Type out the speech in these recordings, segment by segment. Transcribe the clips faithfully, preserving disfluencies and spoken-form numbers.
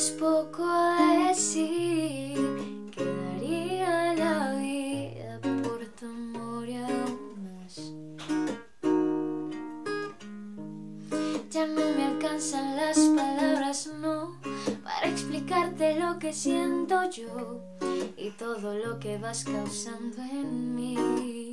Es poco decir que daría la vida por tu amor y aún más. Ya no me alcanzan las palabras, no, para explicarte lo que siento yo y todo lo que vas causando en mí.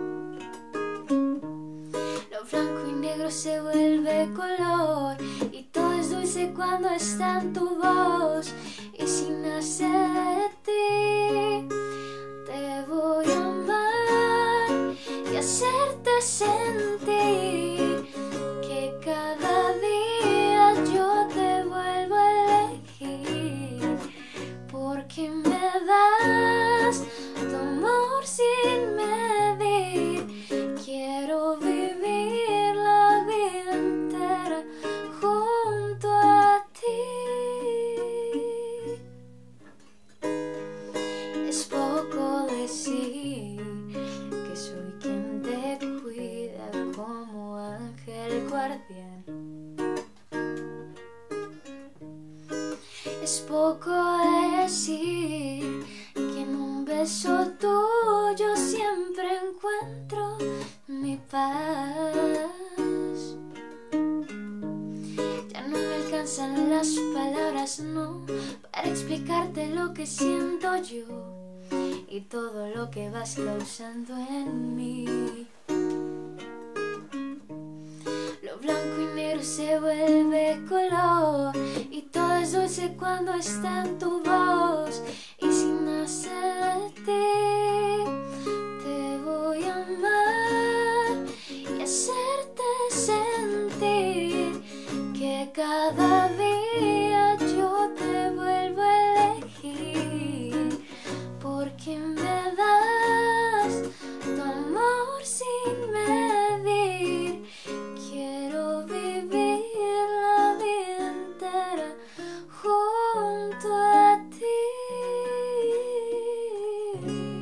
Lo blanco y negro se vuelve color y todo es dulce cuando está en tu voz. Y si nace de ti, te voy a amar y hacerte sentir que cada día yo te vuelvo a elegir, porque me das tu amor sin medir. Quiero vivir la vida entera junto a ti. Es poco decir que soy quien te cuida como ángel guardián. Es poco decir que en un beso tuyo siempre encuentro mi paz. Ya no me alcanzan las palabras, no, para explicarte lo que siento yo y todo lo que vas causando en mí. Lo blanco y negro se vuelve color y todo es dulce cuando está en tu voz. Y si nace de ti, te voy a amar y hacerte sentir que cada día yo te vuelvo a elegir, porque me das tu amor sin medir. Quiero vivir la vida entera junto a ti.